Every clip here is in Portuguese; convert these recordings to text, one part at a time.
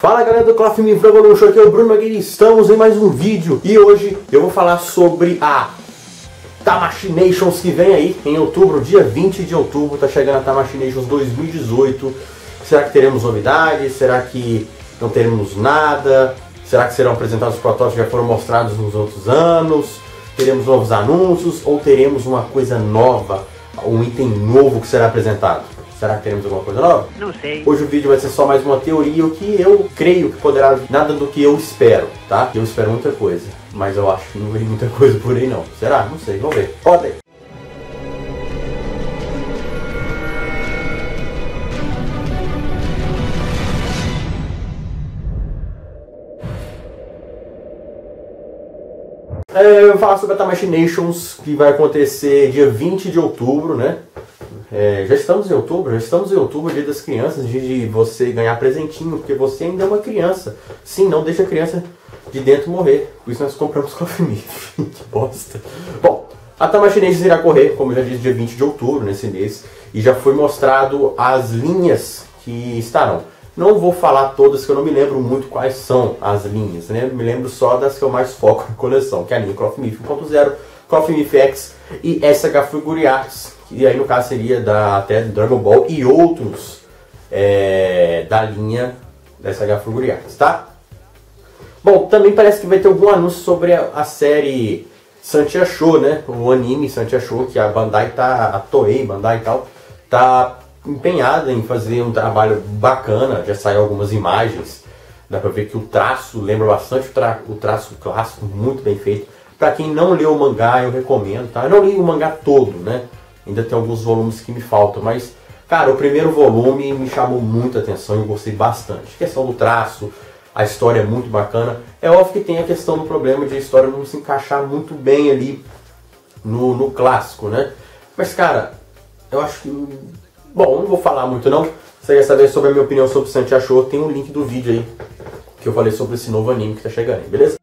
Fala galera do Coffee Me Revolution, aqui é o Bruno Maguire, estamos em mais um vídeo e hoje eu vou falar sobre a Tamashii que vem aí em outubro, dia 20 de outubro, tá chegando a Tamashii 2018. Será que teremos novidades? Será que não teremos nada? Será que serão apresentados os protótipos que já foram mostrados nos outros anos? Teremos novos anúncios ou teremos uma coisa nova, um item novo que será apresentado? Será que teremos alguma coisa nova? Não sei. Hoje o vídeo vai ser só mais uma teoria, o que eu creio que poderá vir, nada do que eu espero, tá? Eu espero muita coisa, mas eu acho que não vem muita coisa por aí não. Será? Não sei, vamos ver. Roda aí. Eu vou falar sobre a Tamashii Nations, que vai acontecer dia 20 de outubro, né? Já estamos em outubro, dia das crianças, dia de você ganhar presentinho, porque você ainda é uma criança. Sim, não deixa a criança de dentro morrer, por isso nós compramos Coffee Me. Que bosta. Bom, a Tamashii Nations irá correr, como eu já disse, dia 20 de outubro, nesse mês, e já foi mostrado as linhas que estarão. Não vou falar todas, que eu não me lembro muito quais são as linhas, né? Me lembro só das que eu mais foco na coleção, que é a linha Coffee Me 1.0, Coffee Me X e SH Figure Arts. E aí no caso seria até do Dragon Ball e outros da linha da SH Figure Arts, tá? Bom, também parece que vai ter algum anúncio sobre a série Santia Show, né? O anime Santia Show, que a Bandai a Toei, Bandai e tal, tá empenhada em fazer um trabalho bacana. Já saiu algumas imagens, dá pra ver que o traço lembra bastante o traço clássico, muito bem feito. Pra quem não leu o mangá, eu recomendo, tá? Eu não li o mangá todo, né? Ainda tem alguns volumes que me faltam, mas, cara, o primeiro volume me chamou muita atenção e eu gostei bastante. A questão do traço, a história é muito bacana. É óbvio que tem a questão do problema de a história não se encaixar muito bem ali no clássico, né? Mas, cara, eu acho que... Bom, não vou falar muito não. Se você quer saber sobre a minha opinião sobre Santia Show, tem um link do vídeo aí que eu falei sobre esse novo anime que tá chegando aí, beleza?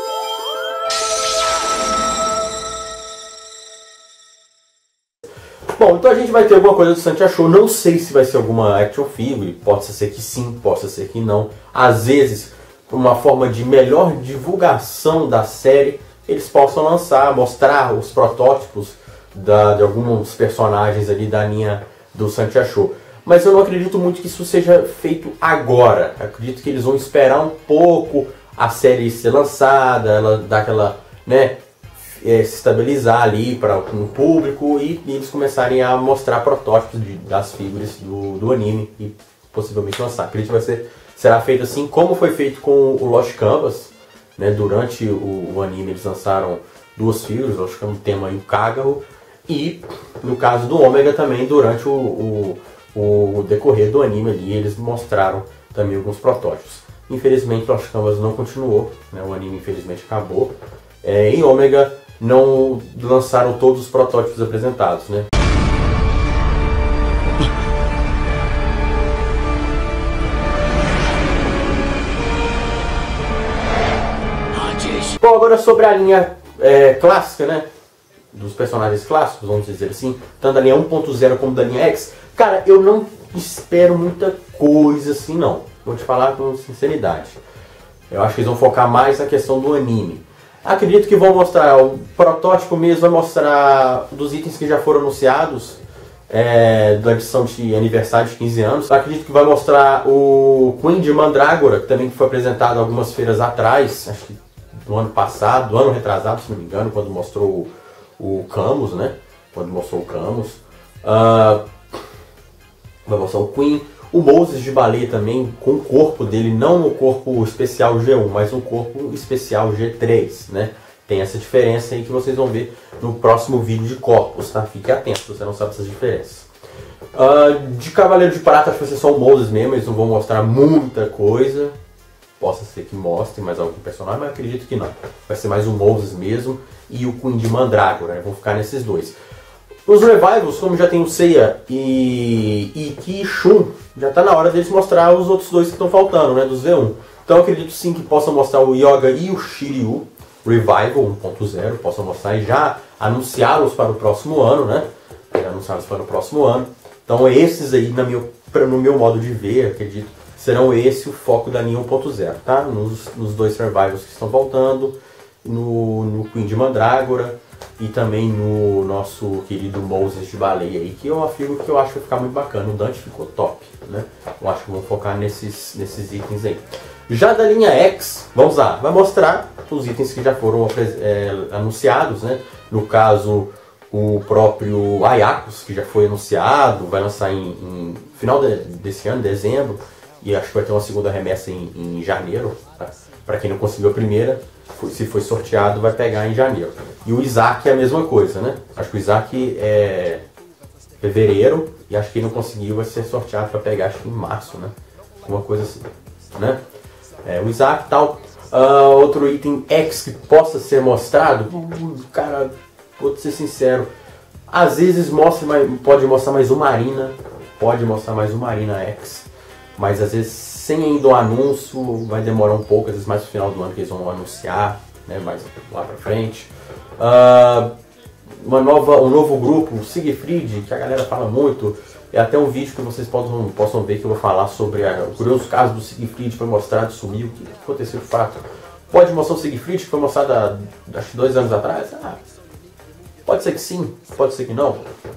Bom, então a gente vai ter alguma coisa do Santia Show. Não sei se vai ser alguma action figure, pode ser que sim, pode ser que não. Às vezes, por uma forma de melhor divulgação da série, eles possam mostrar os protótipos de alguns personagens ali da linha do Santia Show. Mas eu não acredito muito que isso seja feito agora. Eu acredito que eles vão esperar um pouco a série ser lançada, ela dar aquela, né, se estabilizar ali para o público e eles começarem a mostrar protótipos das figuras do anime e possivelmente lançar. Acredito que será feito assim como foi feito com o Lost Canvas, né? Durante o anime eles lançaram duas figuras, Lost Canvas, o Tema e o Kagero, e no caso do Ômega também durante o decorrer do anime ali eles mostraram também alguns protótipos. Infelizmente Lost Canvas não continuou, né? O anime infelizmente acabou. Em Ômega não lançaram todos os protótipos apresentados, né? Bom, agora sobre a linha clássica, né? Dos personagens clássicos, vamos dizer assim, tanto da linha 1.0 como da linha X, cara, eu não espero muita coisa assim não. Vou te falar com sinceridade. Eu acho que eles vão focar mais na questão do anime. Acredito que vão mostrar o protótipo mesmo, vai mostrar dos itens que já foram anunciados da edição de aniversário de 15 anos. Acredito que vai mostrar o Queen de Mandrágora, que também foi apresentado algumas feiras atrás, acho que do ano passado, do ano retrasado, se não me engano, quando mostrou o Camus, né? Quando mostrou o Camus. Vai mostrar o Queen. O Moses de Baleia também, com o corpo dele, não o corpo especial G1, mas o corpo especial G3, né? Tem essa diferença aí que vocês vão ver no próximo vídeo de corpos, tá? Fique atento se você não sabe essas diferenças. De Cavaleiro de Prata, acho que vai ser só o Moses mesmo, eles não vão mostrar muita coisa. Possa ser que mostre mais algum personagem, mas acredito que não. Vai ser mais o Moses mesmo e o Queen de Mandrágora, né? Vão ficar nesses dois. Os Revivals, como já tem o Seiya e Ki-Shun, já está na hora deles mostrar os outros dois que estão faltando, né, dos V1. Então eu acredito sim que possa mostrar o Yoga e o Shiryu Revival 1.0, possa mostrar e já anunciá-los para o próximo ano, né? Anunciá-los para o próximo ano. Então esses aí, no meu modo de ver, acredito serão esse o foco da linha 1.0, tá? Nos dois Survivals que estão voltando, no Queen de Mandrágora e também no nosso querido Moses de Baleia aí, que é uma figura que eu acho que vai ficar muito bacana. O Dante ficou top, né? Eu acho que vamos focar nesses itens aí. Já da linha X, vamos lá, vai mostrar os itens que já foram anunciados, né? No caso, o próprio Ayakos, que já foi anunciado, vai lançar em final desse ano, dezembro, e acho que vai ter uma segunda remessa em janeiro, tá? Para quem não conseguiu a primeira, se foi sorteado, vai pegar em janeiro. E o Isaac é a mesma coisa, né? Acho que o Isaac é fevereiro, e acho que quem não conseguiu vai ser sorteado para pegar, acho que em março, né? Uma coisa assim, né? O Isaac e tal. Outro item X que possa ser mostrado, cara, vou ser sincero, às vezes pode mostrar mais um Marina, X, mas às vezes sem ainda o anúncio, vai demorar um pouco, às vezes mais no final do ano que eles vão anunciar, né, mais lá pra frente. Um novo grupo, o Siegfried, que a galera fala muito. É até um vídeo que vocês possam ver que eu vou falar sobre o curioso caso do Siegfried, foi mostrado, sumiu, o que aconteceu de fato. Pode mostrar o Siegfried, que foi mostrado acho que 2 anos atrás? Pode ser que sim, pode ser que não.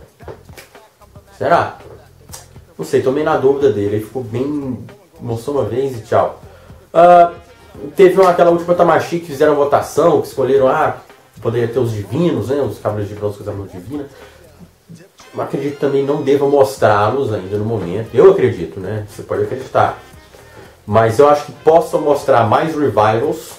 Será? Não sei, tomei na dúvida dele, ele ficou bem... mostrou uma vez e tchau. Teve aquela última Tamashii que fizeram votação, que escolheram, poderia ter os divinos, né, os Cavaleiros de Bronze com as armaduras divinas. Mas acredito também não deva mostrá-los ainda no momento. Eu acredito, né? Você pode acreditar. Mas eu acho que possam mostrar mais revivals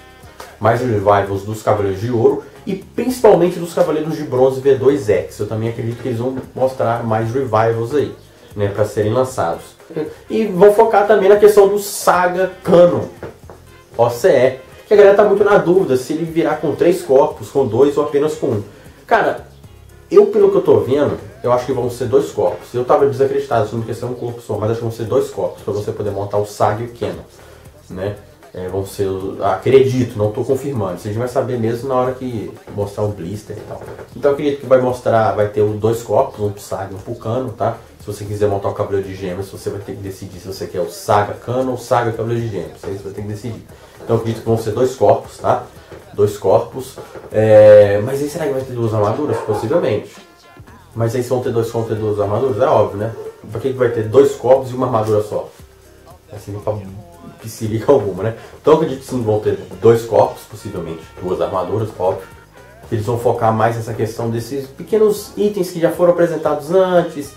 dos Cavaleiros de Ouro e principalmente dos Cavaleiros de Bronze V2X. Eu também acredito que eles vão mostrar mais revivals aí, né, para serem lançados. E vão focar também na questão do Saga Canon OCE, que a galera tá muito na dúvida se ele virá com 3 corpos, com 2 ou apenas com 1. Cara, pelo que eu tô vendo, eu acho que vão ser 2 corpos. Eu tava desacreditado, achando que ia ser um corpo só, mas acho que vão ser 2 corpos, para você poder montar o Saga e o Canon, né? Vão ser, acredito, não estou confirmando, a gente vai saber mesmo na hora que mostrar o blister e tal. Então eu acredito que vai ter 2 corpos, um pro Saga e um pro Canon, tá? Se você quiser montar o Cavaleiro de Gêmeos, você vai ter que decidir se você quer o Saga Canon ou Saga Cavaleiro de Gêmeos, aí você vai ter que decidir. Então eu acredito que vão ser 2 corpos, tá? 2 corpos, mas aí será que vai ter 2 armaduras? Possivelmente. Mas aí se vão ter 2 armaduras, é óbvio, né? Pra que vai ter 2 corpos e uma armadura só? Assim não faz psílica alguma, né? Então eu acredito que sim, vão ter 2 corpos, possivelmente 2 armaduras, óbvio. Eles vão focar mais nessa questão desses pequenos itens que já foram apresentados antes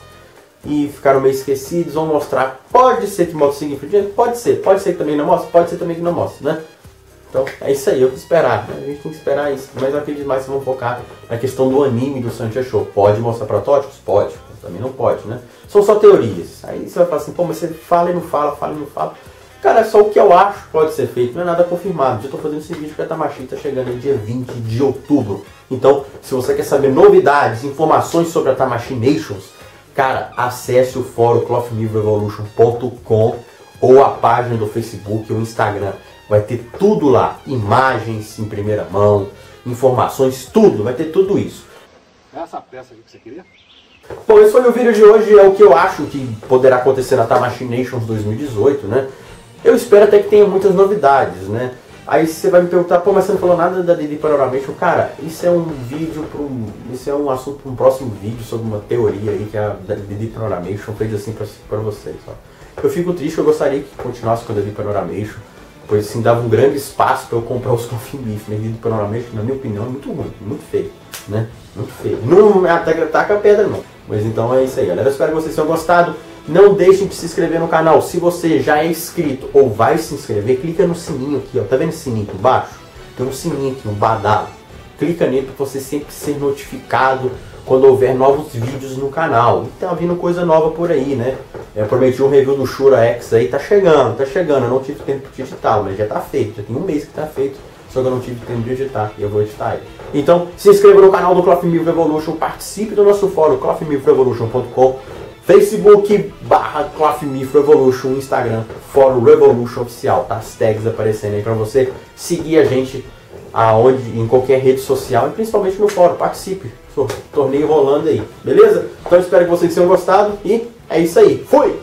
e ficaram meio esquecidos, vão mostrar. Pode ser que mostre o Siegfried, pode ser que também não mostre, pode ser também que não mostre, né? Então é isso aí, eu que esperar, né? A gente tem que esperar isso, mas eu acredito mais que vão focar na questão do anime do Santia Show. Pode mostrar protótipos? Pode, também não pode, né? São só teorias. Aí você vai falar assim, pô, mas você fala e não fala, fala e não fala. Cara, é só o que eu acho que pode ser feito, não é nada confirmado. Eu estou fazendo esse vídeo porque a Tamashii está chegando aí dia 20 de outubro. Então, se você quer saber novidades, informações sobre a Tamashii Nations, cara, acesse o fórum clothmillrevolution.com ou a página do Facebook ou Instagram. Vai ter tudo lá, imagens em primeira mão, informações, tudo, vai ter tudo isso. É essa peça aqui que você queria? Bom, esse foi o vídeo de hoje, é o que eu acho que poderá acontecer na Tamashii Nations 2018, né? Eu espero até que tenha muitas novidades, né? Aí você vai me perguntar, pô, mas você não falou nada da DD Panoramation? Cara, isso é um vídeo isso é um assunto para um próximo vídeo sobre uma teoria aí que a DD Panoramation fez assim para vocês, ó. Eu fico triste, eu gostaria que continuasse com a DD Panoramation, pois assim dava um grande espaço para eu comprar os Coffee Beef, né? DD Panoramation, na minha opinião, é muito ruim, muito feio, né? Muito feio. Não ataca a pedra não. Mas então é isso aí, galera. Eu espero que vocês tenham gostado. Não deixem de se inscrever no canal. Se você já é inscrito ou vai se inscrever, clica no sininho aqui, ó. Tá vendo esse sininho aqui embaixo? Tem um sininho aqui, um badalo. Clica nele para você sempre ser notificado quando houver novos vídeos no canal. E tá vindo coisa nova por aí, né? Eu prometi um review do Shura X aí, tá chegando. Eu não tive tempo de editar, mas já tá feito. Já tem um mês que tá feito, só que eu não tive tempo de editar e eu vou editar ele. Então, se inscreva no canal do Clothmill Revolution, participe do nosso fórum clothmillrevolution.com, Facebook/Clothmill Revolution, Instagram, Fórum Revolution Oficial, tá? As tags aparecendo aí pra você seguir a gente em qualquer rede social e principalmente no fórum, participe. Torneio rolando aí, beleza? Então espero que vocês tenham gostado e é isso aí. Fui!